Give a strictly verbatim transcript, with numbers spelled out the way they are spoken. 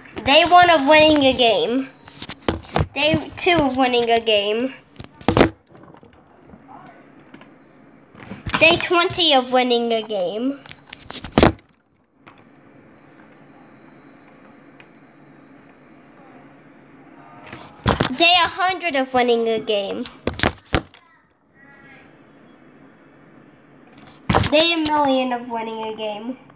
Day one of winning a game. Day two of winning a game. Day twenty of winning a game. Day one hundred of winning a game. Day a million of winning a game.